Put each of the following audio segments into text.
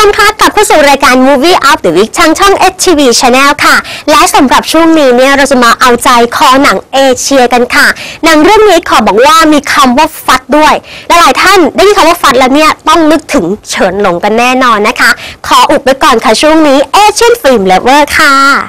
มคะกลับเข้าสู่รายการ Movie of the Week ทางช่อง HTV Channel ค่ะและสำหรับช่วงนี้เนี่ยเราจะมาเอาใจคอหนังเอเชียกันค่ะหนังเรื่องนี้ขอบอกว่ามีคำว่าฟัดด้วยและหลายท่านได้ยินคำว่าฟัดแล้วเนี่ยต้องนึกถึงเฉินหลงกันแน่นอนนะคะขออุบไว้ก่อนค่ะช่วงนี้ Asian Film Lover ค่ะ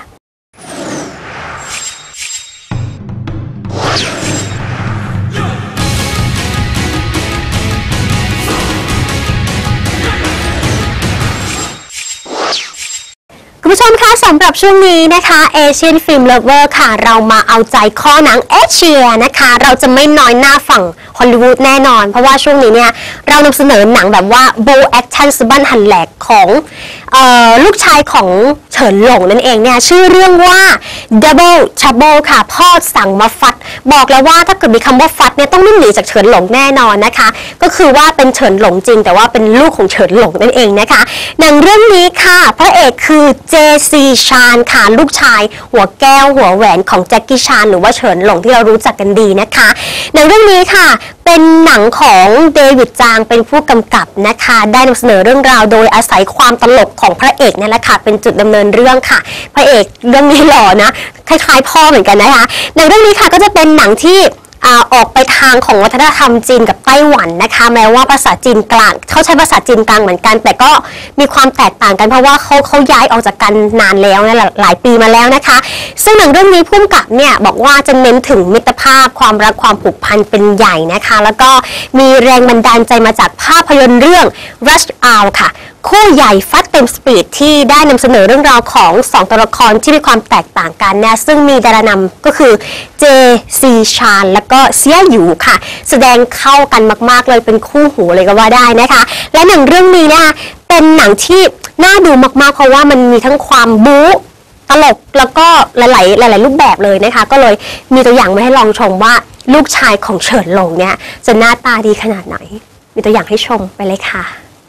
คุณผู้ชมคะสำหรับช่วงนี้นะคะ Asian Film Lover ค่ะเรามาเอาใจคอหนังเอเชียนะคะเราจะไม่น้อยหน้าฝั่งฮอลลีวูดแน่นอนเพราะว่าช่วงนี้เนี่ยเรานำเสนอหนังแบบว่าโบแอคชั่นสะบั้นหันแหลกของลูกชายของเฉินหลงนั่นเองเนี่ยชื่อเรื่องว่า Double Trouble ค่ะพ่อสั่งมาฟัดบอกแล้วว่าถ้าเกิดมีคำว่าฟัดเนี่ยต้องไม่หนีจากเฉินหลงแน่นอนนะคะก็คือว่าเป็นเฉินหลงจริงแต่ว่าเป็นลูกของเฉินหลงนั่นเองนะคะหนังเรื่องนี้ค่ะพระเอกคือเจซีชานค่ะลูกชายหัวแก้วหัวแหวนของแจ็คกี้ชานหรือว่าเฉินหลงที่เรารู้จักกันดีนะคะหนังเรื่องนี้ค่ะเป็นหนังของเดวิดจางเป็นผู้กำกับนะคะได้นำเสนอเรื่องราวโดยอาศัยความตลกของพระเอกนี่แหละค่ะเป็นจุดดำเนินเรื่องค่ะพระเอกเรื่องนี้หล่อนะคล้ายๆพ่อเหมือนกันนะคะหนังเรื่องนี้ค่ะก็จะเป็นหนังที่ออกไปทางของวัฒนธรรมจีนกับไต้หวันนะคะแม้ว่าภาษาจีนกลางเขาใช้ภาษาจีนกลางเหมือนกันแต่ก็มีความแตกต่างกันเพราะว่าเขาย้ายออกจากกันนานแล้วนะหลายปีมาแล้วนะคะซึ่งหนังเรื่องนี้ผู้กำกับเนี่ยบอกว่าจะเน้นถึงมิตรภาพความรักความผูกพันเป็นใหญ่นะคะแล้วก็มีแรงบันดาลใจมาจากภาพยนตร์เรื่อง Rush Hour ค่ะคู่ใหญ่ฟัดเต็มสปีดที่ได้นำเสนอเรื่องราวของ2ตัวละครที่มีความแตกต่างกันนะซึ่งมีดารานำก็คือเจซีชานและก็เซียหยูค่ะแสดงเข้ากันมากๆเลยเป็นคู่หูเลยก็ว่าได้นะคะและหนังเรื่องนี้นะคะเป็นหนังที่น่าดูมากๆเพราะว่ามันมีทั้งความบู๊ตลกแล้วก็หลายรูปแบบเลยนะคะก็เลยมีตัวอย่างมาให้ลองชมว่าลูกชายของเฉินหลงเนี่ยจะหน้าตาดีขนาดไหนมีตัวอย่างให้ชมไปเลยค่ะ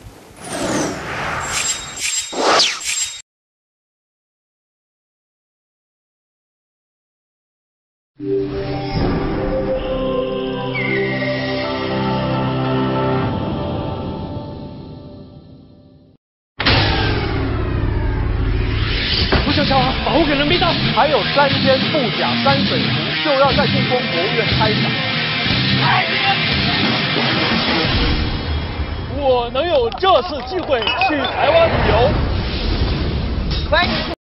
不是小王，保护给人民的。还有3天不假山水图就要在故宫博物院开展。我能有这次机会去台湾旅游，